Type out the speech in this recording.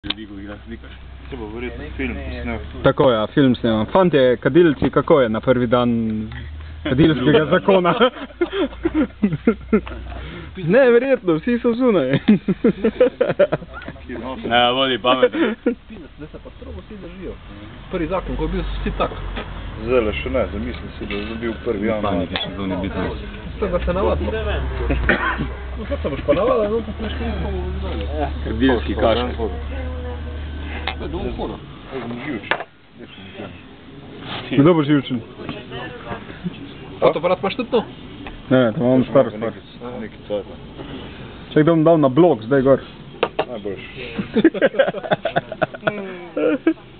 Ljudi, ko igra slikaš. Se bo verjetno film posnel. Tako ja, film snemam. Fantje, kadilci, kako je na prvi dan kadilskega zakona? Ne, verjetno, vsi so zunaj. Ne, vodi pametno. Zdaj se pa strogo vsi držijo. Prvi zakon, ko je bil vsi tak. Zdaj še ne, zamisli si, da je bil 1. januar. Panike še zunaj biti. Tega se navadimo. No, kaj se boš pa navadil, no, pa smo šli komu vzali. Kadilski kašek. To je dovolj fora. Kdo bo živčen? Fotoaparat imaš tudi to? Ne, to imam staro stvar. Neki cajt. Čak da bom dal na blog, zdaj gor. Najboljši.